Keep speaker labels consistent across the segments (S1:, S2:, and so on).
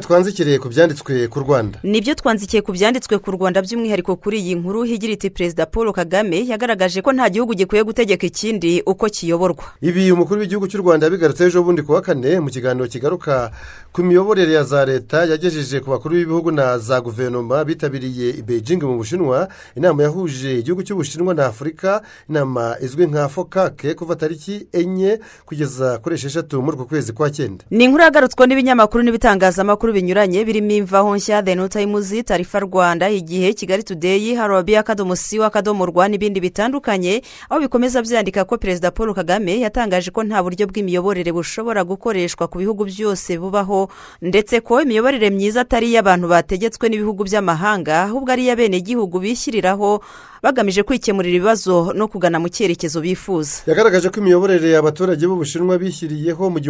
S1: twanzikiriye ku byanditswe ku Rwanda.
S2: Nibyo twanzikiye ku byanditswe ku Rwanda by'umwihariko kuri iyi nkuru higira iti Perezida Paul Kagame yagaragaje ko nta gihugu gikwiye gutegeka ikindi uko kiyoborwa.
S1: Ibi umukuru w'igihugu cy'u Rwanda yabigarutse ejo bundi ku wa kane mu kiganiro kigaruka ku miyoborere ya za leta yagejeje ku bakuru b'ibihugu na za guverinoma bitabiriye i Beijing mu Bushinwa. Inama yahuje igihugu cy'Ubushinwa na Afurika, inama izwi nka FOCAC kuva tariki 4 kugeza kuri 6 muri uku kwezi kwa 9.
S2: Ni inkuru yagarutswe n'ibinyamakuru n'ibitangazamakuru binyuranye birimo Imvaho Nshya, The New Times, Tarifa Rwanda, Igihe, Kigali Today, Harobi Akadomo Akadomo Rwa n'ibindi bitandukanye, aho bikomeza byandika ko Perezida Paul Kagame yatangaje ko nta buryo bw'imiyoborere bushobora gukoreshwa ku bihugu byose bubaho, ndetse ko imiyoborere myiza atari y'abantu bategetswe n'ibihugu by'amahanga ahubwo ari y'abenegihugu bishyiriraho bagamije kwikemurira ibibazo no kugana mu cyerekezo bifuza.
S1: Yagaragaje ko imiyoborere y'abaturage b'Ubushinwa bishyiriyeho mu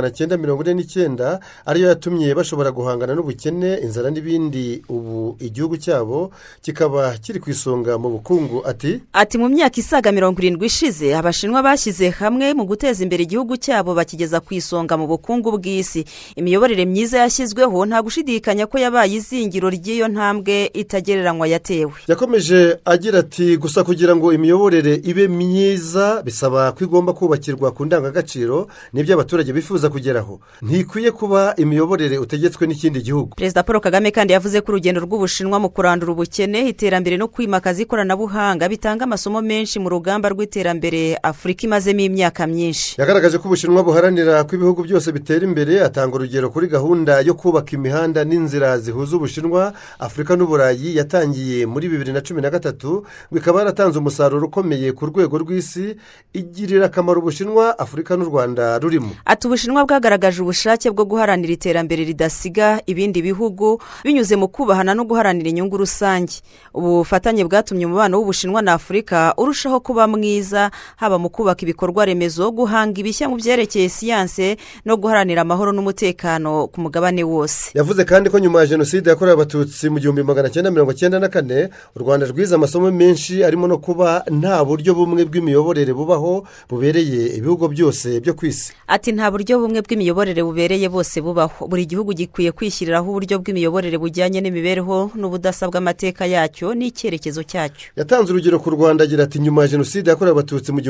S1: 1949 ariyo yatumye bashobora guhangana n'ubukene, inzara n'ibindi. Ubu igihugu cyabo kikaba kiri ku isonga mu bukungu. Ati
S2: mu myaka isaga 70 ishize Abashinwa bashyize hamwe mu guteza imbere igihugu cyabo bakigeza ku isonga mu bukungu bw'isi. Imiyoborere myiza yashyizweho nta gushidikanya ko yabaye izingiro ry'iyo ntambwe itagereranywa yatewe.
S1: Yakomeje agira ati gusa kugira ngo imiyoborere ibe myiza bisaba ko igomba kubakirwa ku ndangagaciro n'ibyo abaturage bifuza kugeraho. Ntikwiye kuba imiyoborere utegetswe n'ikindi gihugu.
S2: Perezida Paul Kagame kandi yavuze ko urugendo rw'Ubushinwa mu kurandura ubukene, iterambere no kwimakaza ikoranabuhanga bitanga amasomo menshi mu rugamba rw'iterambere Afurika imazemo imyaka myinshi.
S1: Yagaragaje ko Ubushinwa buharanira ko ibihugu byose bitera imbere. Atanga urugero kuri gahunda yo kubaka imihanda n'inzira zihuza Ubushinwa, Afurika n'Uburayi yatangiye muri 2013, bikaba yaratanze umusaruro ukomeye ku rwego rw'isi, igirira akamaro Ubushinwa, Afurika n'u Rwanda rurimo.
S2: Ati Ubushinwa bwagaragaje ubushake bwo guharanira iterambere ridasiga ibindi bihugu binyuze mu kubahana no guharanira inyungu rusange. Ubufatanye bwatumye umubano w'Ubushinwa na Afurika urushaho kuba mwiza, haba mu kubaka ibikorwa remezo, guhanga ibishya mu byerekeye siyanse no guharanira amahoro n'umutekano ku mugabane wose.
S1: Yavuze kandi ko nyuma ya jenoside yakorewe Abatutsi mu 1994 u Rwanda rwize amasomo menshi arimo no kuba nta buryo bumwe bw'imiyoborere bubaho bubereye ibihugu byose byo ku isi.
S2: Ati nta buryo bumwe bw'imiyoborere bubereye bose bubaho, buri gihugu gikwiye kwishyiriraho uburyo bw'imiyoborere bujyanye n'imibereho n'ubudasa bw'amateka yacyo n'icyerekezo cyacyo.
S1: Yatanze urugero ku Rwanda agira ati nyuma ya jenoside yakorewe Abatutsi mu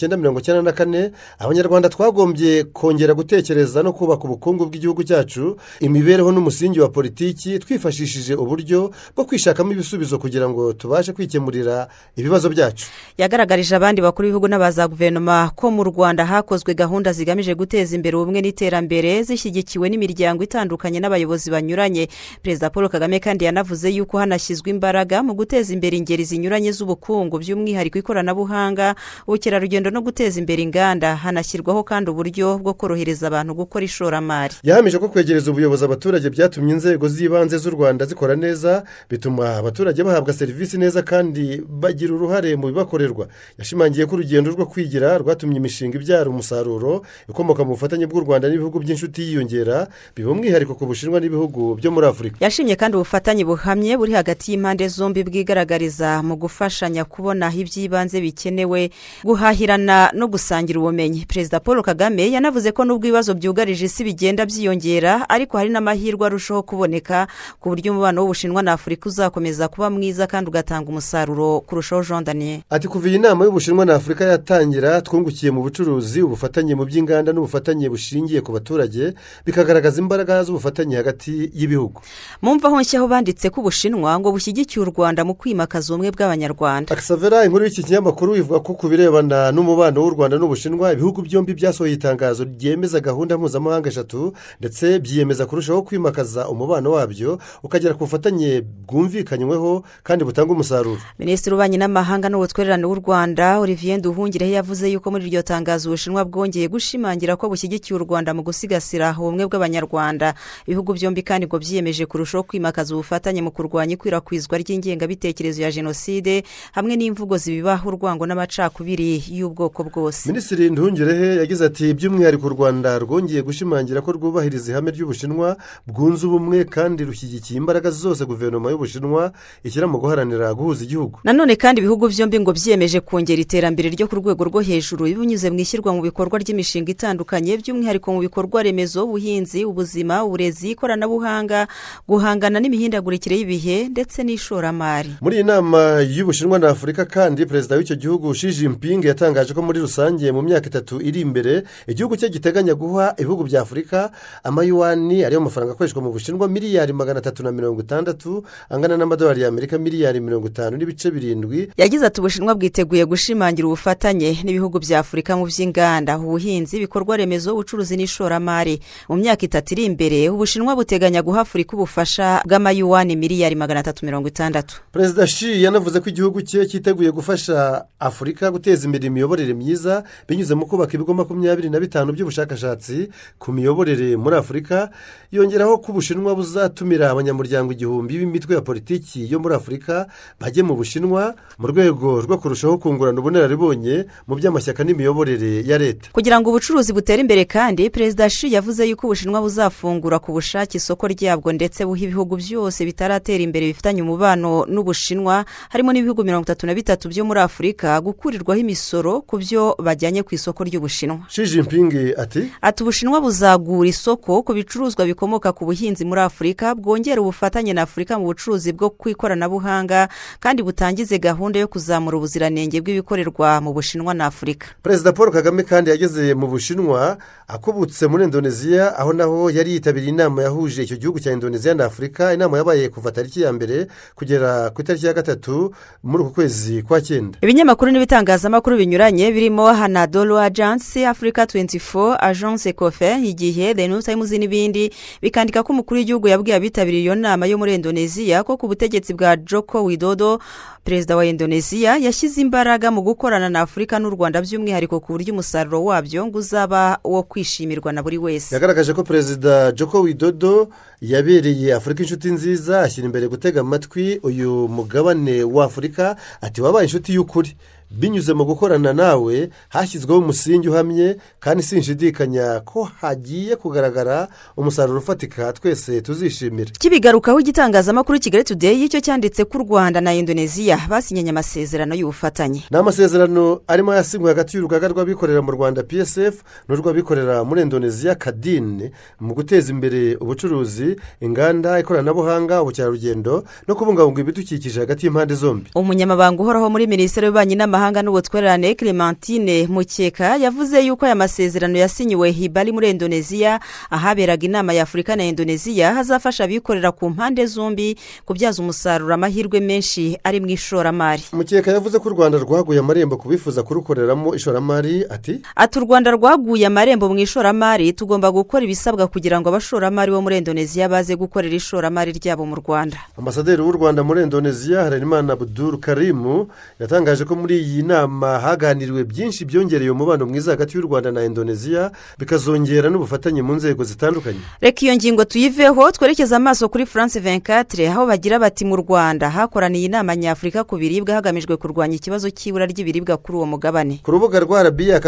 S1: 1994 Abanyarwanda twagombye kongera gutekereza no kubaka ubukungu bw'igihugu cyacu, imibereho n'umusingi wa politiki, twifashishije uburyo bwo kwishakamo ibisubizo kugira ngo tubashe kwikemurira ibibazo byacu.
S2: Yagaragarije abandi bakuru b'ibihugu n'abaza guverinoma ko mu Rwanda hakozwe gahunda zigamije guteza imbere ubumwe n'iterambere zishyigikiwe n'imiryango itandukanye n'abayobozi banyuranye. Perezida Paul Kagame kandi yanavuze yuko hanashyizwe imbaraga mu guteza imbere ingeri zinyuranye z'ubukungu, by'umwihariko ikoranabuhanga, ubukerarugendo no guteza imbere inganda. Hanashyirwaho kandi uburyo bwo korohereza abantu gukora ishoramari.
S1: Yahamije ko kwegereza ubuyobozi abaturage byatumye inzego z'ibanze z'u Rwanda zikora neza, bituma abaturage bahabwa serivisi neza kandi bagira uruhare mu bibakorerwa. Yashimangiye ko urugendo rwo kwigira rwatumye imishinga ibyara umusaruro ikomoka mu bufatanye bw'u Rwanda n'ibihugu by'inshuti yiyongera, biba umwihariko ku Bushinwa n'ibihugu byo muri Afurika.
S2: Yashimye kandi ubufatanye buhamye buri hagati y'impande zombi bwigaragariza mu gufashanya kubona iby'ibanze bikenewe, guhahirana no gusangira ubumenyi. Perezida Paul Kagame yanavuze ko nubwo ibibazo byugarije isi bigenda byiyongera, ariko hari n'amahirwe arushaho kuboneka ku buryo umubano w'Ubushinwa na Afurika uzakomeza kuba mwiza kandi ugatanga umusaruro kurushaho. Jean Daniel
S1: ati kuva iyi nama y'Ubushinwa na Afurika yatangira twungukiye mu bucuruzi, ubufatanye mu by'inganda n'ubufatanye bushingiye ku baturage, bikagaragaza imbaraga z'ubufatanye hagati y'ibihugu.
S2: Mu Mvaho Nshya banditse ko Ubushinwa ngo bushyigikiye u Rwanda mu kwimakaza ubumwe bw'Abanyarwanda.
S1: Akisavera inkuru y'iki kinyamakuru ivuga ko kubirebana n'umubano w'u Rwanda n'Ubushinwa, ibihugu byombi byasohoye itangazo ryemeza gahunda mpuzamahanga 3 ndetse byiyemeza kurushaho kwimakaza umubano wabyo ukagera ku bufatanye bwumvikanyweho kandi butanga umusaruro.
S2: Minisitiri w'Ububanyi n'Amahanga n'Ubutwererane w'u Rwanda Olivier Nduhungirehe yavuze yuko muri iryo tangazo Ubushinwa bwongeye gushimangira ko bushyigikiye u Rwanda mu gusigasira ubumwe bw'Abanyarwanda. Ibihugu byombi kandi ngo byiyemeje kurushaho kwimakaza ubufatanye mu kurwanya ikwirakwizwa ry'ingengabitekerezo ya jenoside hamwe n'imvugo zibibaho urwango n'amacakubiri y'ubwoko bwose.
S1: Minisitiri Nduhungirehe yagize ati by'umwihariko u Rwanda rwongeye gushimangira ko rwubahiriza ihame ry'Ubushinwa bwunze ubumwe kandi rushyigikiye imbaraga zose guverinoma y'Ubushinwa ishyira mu guharanira guhuza igihugu. bihugu.
S2: nanone kandi ibihugu byombi ngo byiyemeje kongera iterambere ryo ku rwego rwo hejuru binyuze mu ishyirwa mu bikorwa ry'imishinga itandukanye by'umwihariko mu bikorwa remezo, ubuhinzi, ubuzima, uburezi, ikoranabuhanga, guhangana n'imihindagurikire y'ibihe ndetse n'ishoramari.
S1: Muri iyi nama y'Ubushinwa na Afurika kandi perezida w'icyo gihugu Xi Jinping yatangaje ko muri rusange mu myaka 3 iri imbere igihugu cye giteganya guha ibihugu bya Afurika amayuani ariyo mafaranga akoreshwa mu Bushinwa miliyari 360 angana n'amadolari y'Amerika miliyari 50.7.
S2: Yagize ati Ubushinwa bwiteguye gushimangira ubufatanye n'ibihugu bya Afurika mu by'inganda, ubuhinzi, ibikorwa remezo, ubucuruzi n'ishoramari. Mu myaka 3 iri imbere Ubushinwa buteganya guha Afurika ubufasha bw'amayuani miliyari 360.
S1: Perezida Xi yanavuze ko igihugu cye cyiteguye gufasha Afurika guteza imbere imiyoborere myiza binyuze mu kubaka ibigo 25 by'ubushakashatsi ku miyoborere muri Afurika. Yongeraho ko Ubushinwa buzatumira abanyamuryango 1000 b'imitwe ya politiki yo muri Afurika bajye mu Bushinwa mu rwego rwo kurushaho kungurana ubunararibonye mu by'amashyaka n'imiyoborere ya leta.
S2: Kugira ngo ubucuruzi butere imbere kandi Perezida Xi yavuze yuko Ubushinwa buzafungura ku bushake isoko ryabwo ndetse buha ibihugu byose bitaratera imbere bifitanye umubano n'Ubushinwa harimo n'ibihugu 33 byo muri Afurika gukurirwaho imisoro ku byo bajyanye ku isoko ry'Ubushinwa.
S1: Xi Jinping ati
S2: Ubushinwa buzagura isoko ku bicuruzwa bikomoka ku buhinzi muri Afurika, bwongera ubufatanye na Afurika mu bucuruzi bwo kwikoranabuhanga kandi butangize gahunda yo kuzamura ubuziranenge bw'ibikorerwa mu Bushinwa na Afurika.
S1: Perezida Paul Kagame kandi yageze mu Bushinwa akubutse muri Indonesia aho naho yari yitabiriye inama yahuje icyo gihugu cya Indonesia na Afurika. Inama yabaye kuva tariki ya mbere kugera ku itariki ya 3 muri uku kwezi kwa 9.
S2: Ibinyamakuru n'ibitangazamakuru binyuranye birimo Hanadolo Agency, Africa 24, Agence Ecofe, Igihe, The New Times n'ibindi bikandika ko umukuru w'igihugu yabwiye abitabiriye iyo nama yo muri Indonesia ko ku butegetsi bwa Joko Widodo perezida wa Indonesia yashyize imbaraga mu gukorana na Afurika n'u Rwanda by'umwihariko ku buryo umusaruro wabyo ngo uzaba wo kwishimirwa na buri wese.
S1: Yagaragaje ko perezida Joko Widodo yabereye Afurika inshuti nziza, ashyira imbere gutega amatwi uyu mugabane wa Afurika. Ati wabaye inshuti y'ukuri binyuze mu gukorana nawe hashyizweho umusingi uhamye kandi sinshidikanya ko hagiye kugaragara umusaruro ufatika twese tuzishimira.
S2: Kibigarukaho igitangazamakuru Kigali Today icyo cyanditse ku Rwanda na Indonesia basinyanye amasezerano y'ubufatanye.
S1: N'amasezerano arimo yasinywe hagati y'urugaga rw'abikorera mu Rwanda PSF n'urw'abikorera muri Indonesia Kadin mu guteza imbere ubucuruzi, inganda, ikoranabuhanga, ubukerarugendo no kubungabunga ibidukikije hagati y'impande zombi.
S2: Umunyamabanga uhoraho muri Minisiteri y'Ububanyi n'Amahanga n'Ubutwererane Clementine Mukeka yavuze yuko aya masezerano yasinyiwe Bali muri Indonesia ahaberaga inama ya Afurika na Indonesia hazafasha abikorera ku mpande zombi kubyaza umusaruro amahirwe menshi ari mu ishoramari.
S1: Mukeka yavuze ko u Rwanda rwaguye amarembo kubifuza kurukoreramo ishoramari. Ati
S2: u Rwanda rwaguye amarembo mu ishoramari, tugomba gukora ibisabwa kugira ngo abashoramari bo muri Indonesia baze gukorera ishoramari ryabo mu Rwanda.
S1: Ambasaderi w'u Rwanda muri Indonesia Harerimana Abdul Karim yatangaje ko muri iyi nama haganiriwe byinshi byongereye umubano mwiza hagati y'u Rwanda na Indonesia bikazongera n'ubufatanye mu nzego zitandukanye.
S2: Reka iyo ngingo tuyiveho twerekeza amaso kuri France 24 aho bagira bati mu Rwanda hakoraniye inama nyafurika ku biribwa hagamijwe kurwanya ikibazo cy'ibura ry'ibiribwa kuri uwo mugabane.
S1: Ku rubuga rwa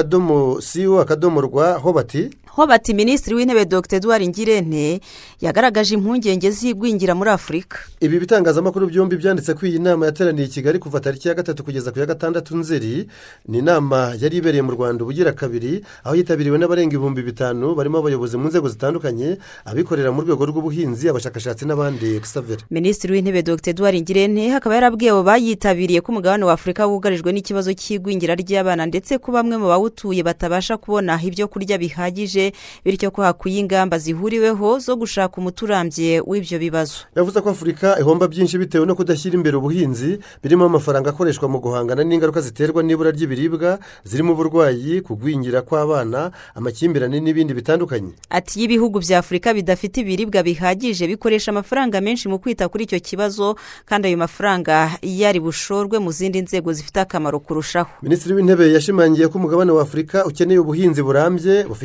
S1: RBA.co.rw ho bati
S2: Minisitiri w'Intebe Dr Edouard Ngirente yagaragaje impungenge z'igwingira muri Afurika.
S1: Ibi bitangazamakuru byombi byanditse ko iyi nama yateraniye i Kigali kuva tariki ya 3 kugeza ku ya 6 Nzeri. Ni inama yari ibereye mu Rwanda ubugira kabiri aho yitabiriwe n'abarenga 5,000 barimo abayobozi mu nzego zitandukanye, abikorera mu rwego rw'ubuhinzi, abashakashatsi n'abandi exavere.
S2: Minisitiri w'Intebe Dr Edouard Ngirente hakaba yarabwiye abo bayitabiriye ko umugabane wa Afurika wugarijwe n'ikibazo cy'igwingira ry'abana ndetse ko bamwe mu bawutuye batabasha kubona ibyo kurya bihagije, bityo ko hakwiye ingamba zihuriweho zo gushaka umuturambye w'ibyo bibazo.
S1: Yavuze ko Afurika ihomba byinshi bitewe no kudashyira imbere ubuhinzi birimo amafaranga akoreshwa mu guhangana n'ingaruka ziterwa n'ibura ry'ibiribwa zirimo uburwayi, kugwingira kw'abana, amakimbirane n'ibindi bitandukanye.
S2: Ati ibihugu bya Afurika bidafite ibiribwa bihagije bikoresha amafaranga menshi mu kwita kuri icyo kibazo kandi ayo mafaranga yari bushorwe mu zindi nzego zifite akamaro kurushaho.
S1: Minisitiri w'Intebe yashimangiye ko umugabane wa Afurika ukeneye ubuhinzi burambye bufite icyerekezo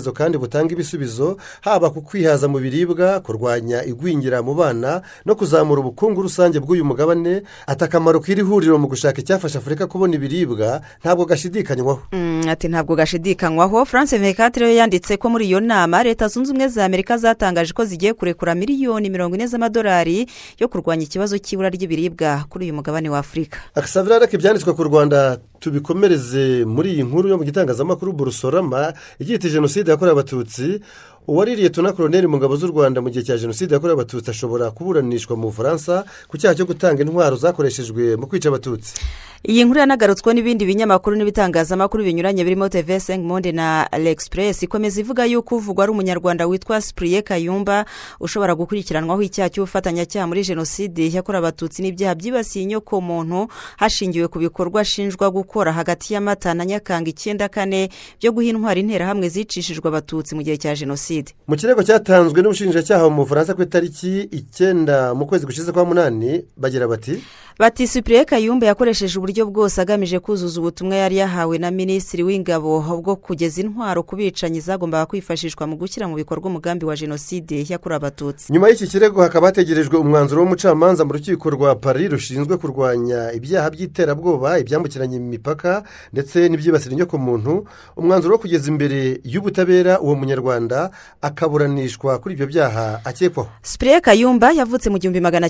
S1: ibitekerezo kandi butanga ibisubizo haba ku kwihaza mu biribwa, kurwanya igwingira mu bana no kuzamura ubukungu rusange bw'uyu mugabane. Ati akamaro k'iri huriro mu gushaka icyafasha Afurika kubona ibiribwa ntabwo gashidikanywaho.
S2: Ati ntabwo gashidikanywaho. France 24 yo yanditse ko muri iyo nama Leta Zunze Ubumwe za Amerika zatangaje ko zigiye kurekura miliyoni 40 z'amadolari yo kurwanya ikibazo cy'ibura ry'ibiribwa kuri uyu mugabane wa Afurika.
S1: Akasavira ariko ibyanditswe ku Rwanda tubikomereze muri iyi nkuru yo mu gitangazamakuru Burusorama igihita jenoside yakorewe Abatutsi. Uwaririye Tuna Colonel mu ngabo z'u Rwanda mu gihe cya jenoside yakorewe Abatutsi ashobora kuburanishwa mu Bufaransa ku cyaha cyo gutanga intwaro zakoreshejwe mu kwica Abatutsi.
S2: Iyi nkuru yanagarutswe n'ibindi binyamakuru n'ibitangazamakuru binyuranye birimo TV5 Monde na L'Express ikomeza ivuga yuko uvugwa ari umunyarwanda witwa Cyprien Kayumba ushobora gukurikiranwaho icyaha cy'ubufatanyacyaha muri jenoside yakorewe Abatutsi n'ibyaha byibasiye inyoko muntu hashingiwe ku bikorwa ashinjwa gukora hagati y'Amata na Nyakanga 94 byo guha intwaro interahamwe zicishijwe Abatutsi mu gihe cya jenoside.
S1: Mu kirego cyatanzwe n'ubushinjacyaha mu Bufaransa ku itariki 9 mu kwezi gushize kwa 8 bagira bati
S2: Cyprien Kayumba yakoresheje uburyo bwose agamije kuzuza ubutumwa yari yahawe na Minisitiri w'Ingabo bwo kugeza intwaro ku bicanyi zagombaga kwifashishwa mu gushyira mu bikorwa umugambi wa jenoside yakorewe Abatutsi.
S1: Nyuma y'iki kirego hakaba hategerejwe umwanzuro w'umucamanza mu rukiko rwa Paris rushinzwe kurwanya ibyaha by'iterabwoba, ibyambukiranya imipaka ndetse n'ibyibasira inyoko muntu. Umwanzuro wo kugeza imbere y'ubutabera uwo munyarwanda akaburanishwa kuri ibyo byaha akekwaho.
S2: Cyprien Kayumba yavutse mu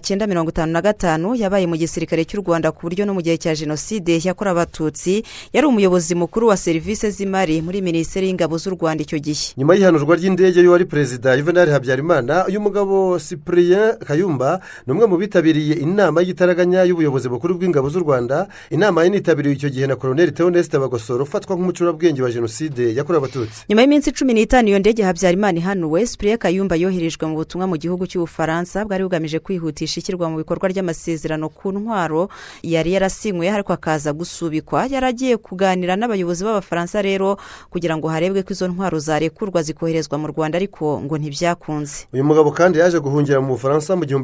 S2: 1955 yabaye mu gisirikare cy'u Rwanda ku buryo no mu gihe cya jenoside yakorewe Abatutsi yari umuyobozi mukuru wa serivisi z'imari muri Minisiteri y'Ingabo z'u Rwanda icyo gihe.
S1: Nyuma y'ihanurwa ry'indege y'uwari perezida Juvenal Habyarimana uyu mugabo Cyprien Kayumba ni umwe mu bitabiriye inama y'igitaraganya y'ubuyobozi bukuru bw'ingabo z'u Rwanda. Inama yanitabiriye icyo gihe na Colonel Theoneste Bagosora ufatwa nk'umucurabwenge wa jenoside yakorewe Abatutsi.
S2: Nyuma y'iminsi 15 iyo ndege Habyarimana ihanuwe, Cyprien Kayumba yoherejwe mu butumwa mu gihugu cy'Ubufaransa bwari bugamije kwihutisha ishyirwa mu bikorwa ry'amasezerano ku ntwaro yari yarasinywe ariko akaza gusubikwa. Yaragiye kuganira n'abayobozi b'Abafaransa rero kugira ngo harebwe ko izo ntwaro zarekurwa zikoherezwa mu Rwanda ariko ngo ntibyakunze.
S1: Uyu mugabo kandi yaje guhungira mu Bufaransa mu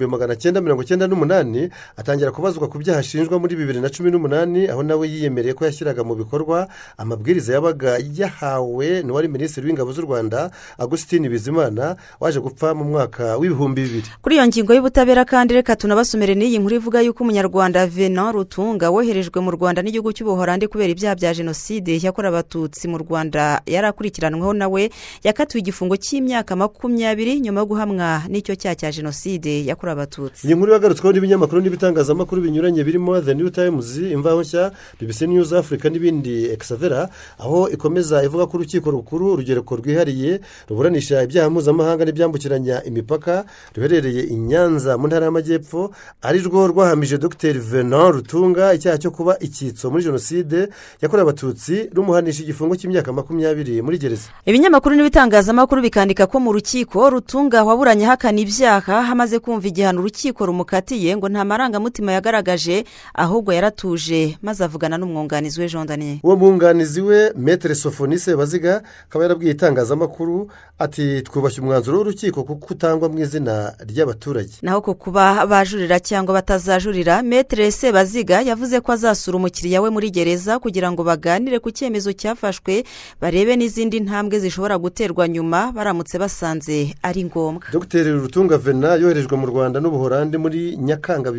S1: 1998 atangira kubazwa ku byaha ashinjwa muri 2018 aho nawe yiyemereye ko yashyiraga mu bikorwa amabwiriza yabaga yahawe n'uwari Minisitiri w'Ingabo z'u Rwanda Augustin Bizimana waje gupfa mu mwaka w'ibihumbi 2000.
S2: Kuri iyo ngingo y'ubutabera kandi reka tunabasomere n'iyi nkuru ivuga yuko umunyarwanda Venant Rutunga woherejwe mu Rwanda n'igihugu cy'Ubuholandi kubera ibyaha bya jenoside yakorewe Abatutsi mu Rwanda yarakurikiranweho nawe yakatiwe igifungo cy'imyaka 20 nyuma yo guhamwa n'icyo cyaha cya jenoside yakorewe Abatutsi.
S1: Iyi nkuru yagarutsweho n'ibinyamakuru n'ibitangazamakuru binyuranye birimo The New Times, Imvaho Nshya, BBC News Africa n'ibindi Exavera aho ikomeza ivuga ko urukiko rukuru urugereko rwihariye ruburanisha ibyaha mpuzamahanga n'ibyambukiranya imipaka ruherereye i Nyanza mu ntara y'Amajyepfo ari rwo rwahamije Dr Venant Rutunga icyaha cyo kuba icyitso muri jenoside yakorewe Abatutsi rumuhanisha igifungo cy'imyaka 20 muri gereza.
S2: Ibinyamakuru n'ibitangazamakuru bikandika ko mu rukiko Rutunga waburanye hakana ibyaha hamaze kumva igihano urukiko rumukatiye ngo nta marangamutima yagaragaje ahubwo yaratuje maze avugana n'umwunganizi we Jean Daniel.
S1: Uwo mwunganizi we Maître Sophonice Baziga akaba yarabwiye itangazamakuru ati twubashye umwanzuro w'urukiko kuko utangwa mu izina ry'abaturage.
S2: Naho ko kuba bajurira cyangwa batazajurira, Maître Sebaziga yavuze ko azasura umukiriya we muri gereza kugira ngo baganire ku cyemezo cyafashwe barebe n'izindi ntambwe zishobora guterwa nyuma baramutse basanze ari ngombwa.
S1: Dr Rutunga Venant yoherejwe mu Rwanda n'Ubuholandi muri Nyakanga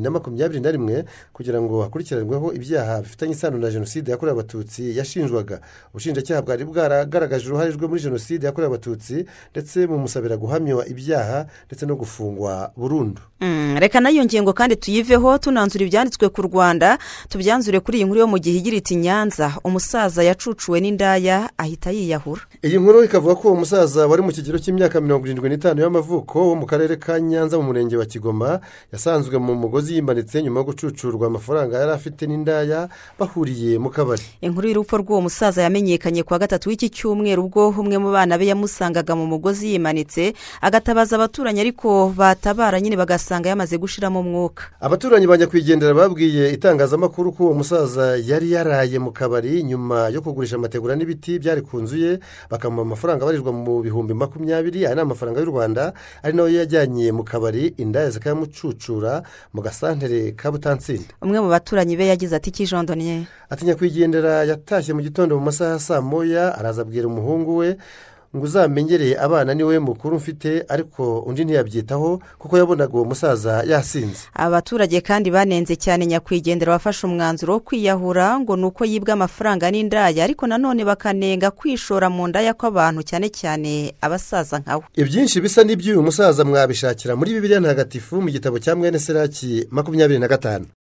S1: 2021 kugira ngo hakurikiranweho ibyaha bifitanye isano na jenoside yakorewe Abatutsi yashinjwaga. Ubushinjacyaha bwari bwaragaragaje uruhare rwe muri jenoside yakorewe Abatutsi ndetse mu musabira guhamywa ibyaha ndetse no gufungwa burundu.
S2: Reka nayo ngingo kandi tuyiveho tunanzura ibyanditswe ku Rwanda tubyanzure kuri iyi nkuru yo mu gihe igira iti Nyanza umusaza yacucuwe n'indaya ahita yiyahura.
S1: Iyi nkuru ikavuga ko umusaza wari mu kigero cy'imyaka 75 y'amavuko wo mu karere ka Nyanza mu murenge wa Kigoma yasanzwe mu mugozi yimanitse nyuma yo gucucurwa amafaranga yari afite n'indaya bahuriye mu kabari.
S2: Inkuru y'urupfu rw'uwo musaza yamenyekanye kwa gatatu w'iki cyumweru ubwo umwe mu bana be yamusangaga mu mugozi yimanitse agatabaza abaturanyi ariko batabara nyine bagasanga yamaze gushiramo umwuka.
S1: Abaturanyi bajya kwigendera babwiye itangazamakuru ko uwo musaza yari yaraye mu kabari nyuma yo kugurisha amategura n'ibiti byari ku nzu ye bakamuha amafaranga abarirwa mu bihumbi 20. Aya ni amafaranga y'u Rwanda ari nayo yajyanye mu kabari indaya zikayamucucura mu gasantere ka Butansinda.
S2: Umwe mu baturanyi be yagize ati kijondoniye
S1: atinya kwigendera yatashye mu gitondo mu masaha ya saa moya araza abwira umuhungu we ngo uzamenyere abana niwe mukuru mfite, ariko undi ntiyabyitaho kuko yabonaga uwo musaza yasinze.
S2: Abaturage kandi banenze cyane nyakwigendera wafashe umwanzuro wo kwiyahura ngo ni uko yibwa amafaranga n'indaya, ariko nanone bakanenga kwishora mu ndaya kw'abantu cyane cyane abasaza nkawe.
S1: Ibyinshi bisa n'iby'uyu musaza mwabishakira muri Bibiliya ntagatifu mu gitabo cya mwene Siraki 25.